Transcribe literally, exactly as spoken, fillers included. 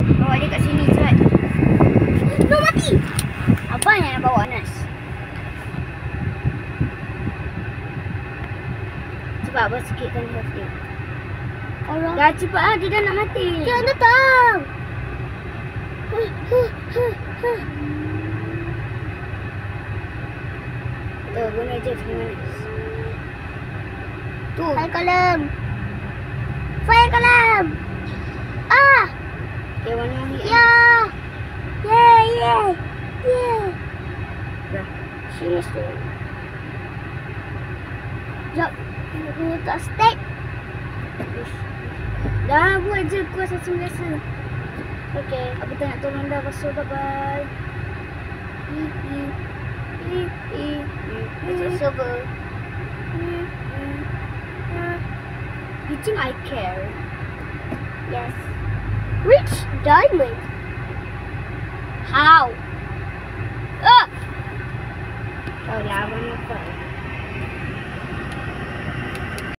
Bawa dia kat sini cepat. No, mati. Abang yang nak bawa Anas. Cepat abang sikitkan health dia. Orang. Dah cepat lah, dia dah nak mati. Dia datang. Huh, huh, huh, huh. Tu, guna je dengan Anas. Tu. Fire column. Fire column. Ah. Okay, warna ni. Ya. Yeah, yeah. Yeah. Dah. Sini tu. Jap. Aku letak stack. Dah buat je kuas macam biasa. Okay. Aku tak nak tolong dah. Pasal bye-bye. Hi hi. Hi hi. Pasal server. You think I care? Yes. Rich diamond. How? Ah! Oh, yeah, I'm on the phone.